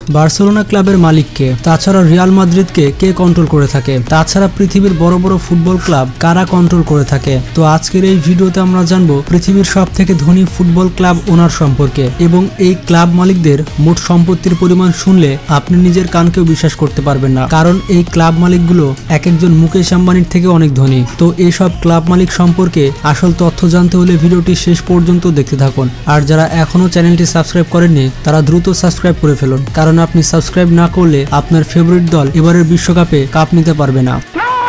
Barcelona ক্লাবের মালিককে, তাছাড়া রিয়াল মাদ্রিদকে কে কন্ট্রোল করে থাকে, তাছাড়া পৃথিবীর বড় বড় ফুটবল ক্লাব কারা কন্ট্রোল করে থাকে। তো আজকের এই ভিডিওতে আমরা জানবো পৃথিবীর সব থেকে ধনী ফুটবল ক্লাব ওনার সম্পর্কে, এবং এই ক্লাব মালিকদের মোট সম্পত্তির পরিমাণ শুনলে আপনি নিজের কানকেও বিশ্বাস করতে পারবেন না, কারণ এই ক্লাব মালিকগুলো এক একজন মুকেশ আম্বানির থেকে অনেক ধনী। তো এইসব ক্লাব মালিক সম্পর্কে আসল তথ্য জানতে হলে ভিডিওটি শেষ পর্যন্ত দেখতে থাকুন। আর যারা এখনো চ্যানেলটি সাবস্ক্রাইব করেননি তারা দ্রুত সাবস্ক্রাইব করে ফেলুন, কারণ আপনি সাবস্ক্রাইব না করলে আপনার ফেভারিট দল এবারের বিশ্বকাপে কাপ নিতে পারবে না।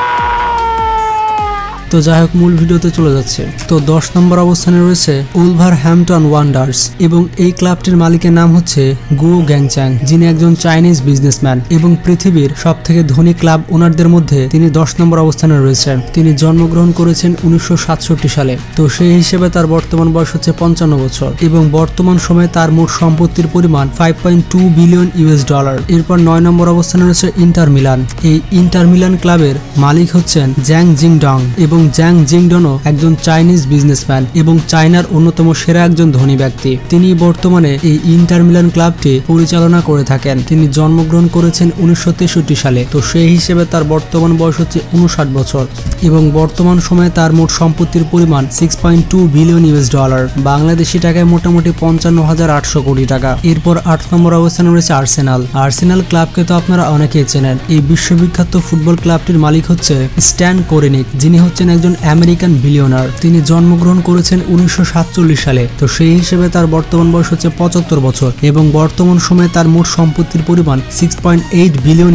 তো যাই হোক, মূল ভিডিওতে চলে যাচ্ছে। তো 10 নম্বর অবস্থানে রয়েছে উলভারহ্যাম্পটন ওয়ান্ডার্স, এবং এই ক্লাবটির মালিকের নাম হচ্ছে গো গ্যাংচ্যাং, যিনি একজন চাইনিজ বিজনেসম্যান এবং পৃথিবীর সব থেকে ধনী ক্লাব ওনারদের মধ্যে তিনি 10 নম্বর অবস্থানে রয়েছেন। তিনি জন্মগ্রহণ করেছেন 1967 সালে। তো সেই হিসেবে তার বর্তমান বয়স হচ্ছে 55 বছর, এবং বর্তমান সময়ে তার মোট সম্পত্তির পরিমাণ $5.2 বিলিয়ন। এরপর 9 নম্বর অবস্থানে রয়েছে ইন্টার মিলান। এই ইন্টার মিলান ক্লাবের মালিক হচ্ছেন জ্যাং জিংডং, এবং জ্যাং জিংডনও একজন চাইনিজ বিজনেসম্যান এবং চায়নার অন্যতম সেরা একজন ধনী ব্যক্তি। তিনি বর্তমানে এই ইন্টার মিলান ক্লাবটি পরিচালনা করে থাকেন। তিনি জন্মগ্রহণ করেছেন 1963 সালে। তো সেই হিসেবে তার বর্তমান বয়স হচ্ছে 59 বছর, এবং বর্তমান সময়ে তার মোট সম্পত্তির পরিমাণ $6.2 বিলিয়ন। বাংলাদেশি টাকায় মোটামুটি 55,800 কোটি টাকা। এরপর 8 নম্বর অবস্থানে রয়েছে আর্সেনাল। আর্সেনাল ক্লাবকে তো আপনারা অনেকেই চেনেন। এই বিশ্ববিখ্যাত ফুটবল ক্লাবটির মালিক হচ্ছে স্ট্যান কোরেনিক, যিনি হচ্ছেন একজন আমেরিকান বিলিয়নার। তিনি জন্মগ্রহণ করেছেন 1947 সালে। তো সেই হিসেবে তার বর্তমান বয়স হচ্ছে 75 বছর, এবং বর্তমান সময়ে তার মোট সম্পত্তির পরিমাণ $6.8 বিলিয়ন,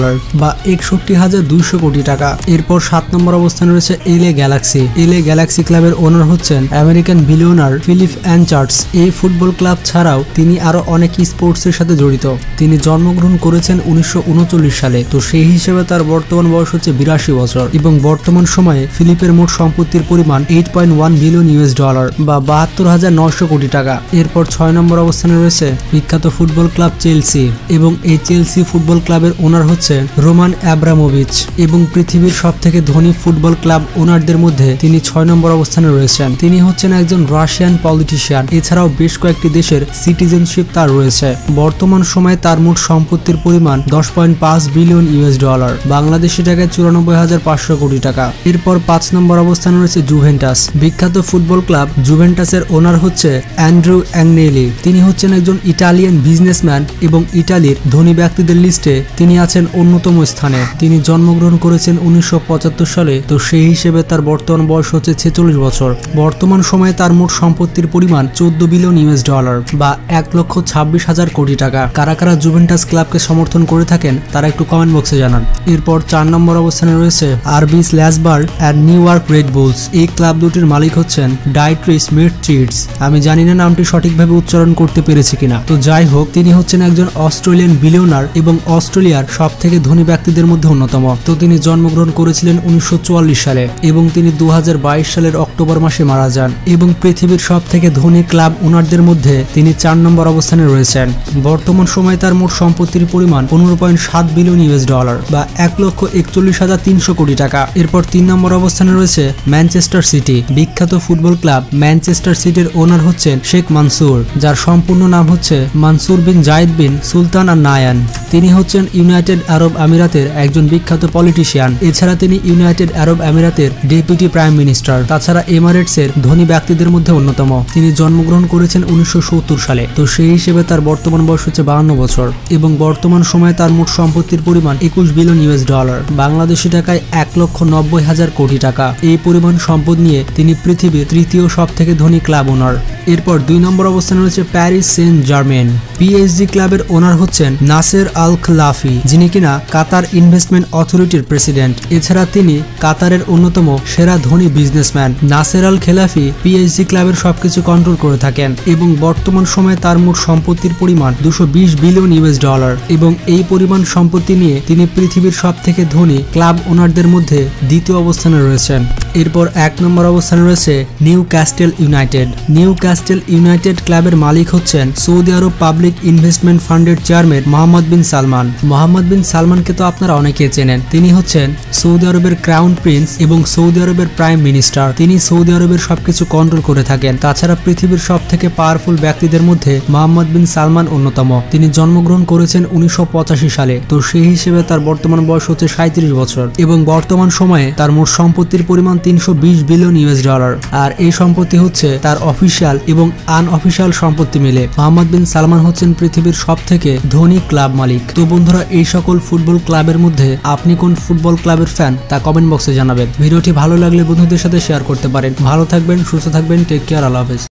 বা 61,200 কোটি টাকা। এরপর 7 নম্বর অবস্থানে রয়েছে এলএ গ্যালাক্সি। এলএ গ্যালাক্সি ক্লাবের ওনার হচ্ছেন আমেরিকান বিলিয়নার ফিলিপ অ্যানচার্টস। এই ফুটবল ক্লাব ছাড়াও তিনি আরো অনেক স্পোর্টসের সাথে জড়িত। তিনি জন্মগ্রহণ করেছেন 1939 সালে। তো সেই হিসেবে তার বর্তমান বয়স হচ্ছে 82 বছর, এবং বর্তমান সময়ে ফিলিপের মোট সম্পত্তির পরিমাণ $8.1 বিলিয়ন, বা 72,900 কোটি টাকা। এরপর 6 নম্বর অবস্থানে রয়েছে বিখ্যাত ফুটবল ক্লাব চেলসি, এবং এই চেলসি ফুটবল ক্লাবের ওনার হচ্ছে রোমান অ্যাব্রামোভিচ, এবং পৃথিবীর সব থেকে ধনী ফুটবল ক্লাব ওনারদের মধ্যে তিনি 6 নম্বর অবস্থানে রয়েছেন। তিনি হচ্ছেন একজন রাশিয়ান পলিটিশিয়ান। এছাড়াও বেশ কয়েকটি দেশের সিটিজেনশিপ তার রয়েছে। বর্তমান সময়ে তার মোট সম্পত্তির পরিমাণ $10.5 বিলিয়ন, বাংলাদেশি টাকায় 94,500 কোটি টাকা। এরপর 5 নম্বর অবস্থানে রয়েছে জুভেন্টাস। বিখ্যাত ফুটবল ক্লাব জুভেন্টাসের ওনার হচ্ছে অ্যান্ড্রু অ্যাগনেলি। তিনি হচ্ছেন একজন ইটালিয়ান বিজনেসম্যান, এবং ইটালির ধনী ব্যক্তিদের লিস্টে তিনি আছেন অন্যতম স্থানে। তিনি জন্মগ্রহণ করেছেন 1975 সালে। তো সেই হিসেবে তার বর্তমান বয়স হচ্ছে 46 বছর। বর্তমান সময়ে তার মোট সম্পত্তির পরিমাণ $14 বিলিয়ন, বা 1,26,000 কোটি টাকা। কারা কারা জুভেন্টাস ক্লাবকে সমর্থন করে থাকেন তারা একটু কমেন্ট বক্সে জানান। এরপর 4 নম্বর অবস্থানে রয়েছে আরবি স্ল্যাশবার্গ আর নিউ ইয়র্ক রেড বুলস। এই ক্লাব দুটির মালিক হচ্ছেন ডাইট্রিস মিটচিটস। আমি জানি না নামটি সঠিকভাবে উচ্চারণ করতে পেরেছি কিনা। তো যাই হোক, তিনি হচ্ছেন একজন অস্ট্রেলিয়ান বিলিয়নার এবং অস্ট্রেলিয়ার সব থেকে ধনী ব্যক্তিদের মধ্যে অন্যতম। তো তিনি জন্মগ্রহণ করেছিলেন 1944 সালে, এবং তিনি 2022 সালের অক্টোবর মাসে মারা যান। এবং পৃথিবীর সব থেকে ধনী ক্লাব ওনারদের মধ্যে তিনি 4 নম্বর অবস্থানে রয়েছেন। বর্তমান সময়ে তার মোট সম্পত্তির পরিমাণ $15.7 বিলিয়ন, বা 1,41,300 কোটি টাকা। এরপর 3 নম্বর অবস্থানে রয়েছে ম্যানচেস্টার সিটি। বিখ্যাত ফুটবল ক্লাব ম্যানচেস্টার সিটির ওনার হচ্ছেন শেখ মানসুর, যার সম্পূর্ণ নাম হচ্ছে মানসুর বিন জায়েদ বিন সুলতান আর নায়ান। তিনি হচ্ছেন ইউনাইটেড আরব আমিরাতের একজন বিখ্যাত পলিটিশিয়ান। এছাড়া তিনি ইউনাইটেড আরব আমিরাতের ডেপুটি প্রাইম মিনিস্টার, তাছাড়া এমিরেটসের ধনী ব্যক্তিদের মধ্যে অন্যতম। তিনি জন্মগ্রহণ করেছেন 1970 সালে। তো সেই হিসেবে তার বর্তমান বয়স হচ্ছে 52 বছর, এবং বর্তমান সময়ে তার মোট সম্পত্তির পরিমাণ $21 বিলিয়ন, বাংলাদেশি টাকায় 1,90,000 কোটি টাকা। এই পরিমাণ সম্পদ নিয়ে তিনি পৃথিবীর তৃতীয় সব থেকে ধনী ক্লাব ওনার। এরপর 2 নম্বর অবস্থানে রয়েছে প্যারিস সেন্ট জার্মেন। পিএসজি ক্লাবের ওনার হচ্ছেন নাসের আল খলাফি, যিনি কিনা কাতার ইনভেস্টমেন্ট অথরিটির প্রেসিডেন্ট। এছাড়া তিনি কাতারের অন্যতম সেরা ধনী businessman. Nasser Al Khelaifi PSG ক্লাবের সবকিছু কন্ট্রোল করে থাকেন, এবং বর্তমান সময়ে তার মোট সম্পত্তির পরিমাণ $220 বিলিয়ন, এবং এই পরিমাণ সম্পত্তি নিয়ে তিনি পৃথিবীর সব থেকে ধনী ক্লাব ওনারদের মধ্যে দ্বিতীয় অবস্থানে রয়েছেন। এরপর 1 নম্বর অবস্থানে রয়েছে Newcastle United. Newcastle United ক্লাবের মালিক হচ্ছেন সৌদি আরব পাবলিক ইনভেস্টমেন্ট ফান্ডের chairman Mohammed bin Salman. Mohammed bin সালমানকে তো আপনারা অনেকেই চেনেন। তিনি হচ্ছেন সৌদি আরবের ক্রাউন প্রিন্স এবং সৌদি আরবের প্রাইম মিনিস্টার। তিনি সৌদি আরবের সবকিছু কন্ট্রোল করে থাকেন। তাছাড়া পৃথিবীর সব থেকে পাওয়ারফুল ব্যক্তিদের মধ্যে মোহাম্মদ বিন সালমান অন্যতম। তিনি জন্মগ্রহণ করেছেন 1985 সালে। তো সেই হিসেবে তার বর্তমান বয়স হচ্ছে 37 বছর এবং বর্তমান সময়ে তার মোট সম্পত্তির পরিমাণ 320 বিলিয়ন ইউএস ডলার। আর এই সম্পত্তি হচ্ছে তার অফিসিয়াল এবং আনঅফিসিয়াল সম্পত্তি মিলে। মোহাম্মদ বিন সালমান হচ্ছেন পৃথিবীর সব থেকে ধনী ক্লাব মালিক। তো বন্ধুরা, এই সকল ফুটবল ক্লাবের মধ্যে আপনি কোন ফুটবল ক্লাবের ফ্যান তা কমেন্ট বক্সে জানাবেন। ভিডিওটি ভালো লাগলে বন্ধুদের সাথে শেয়ার করতে পারেন। ভালো থাকবেন, সুস্থ থাকবেন, টেক কেয়ার, আল্লাহ হাফেজ।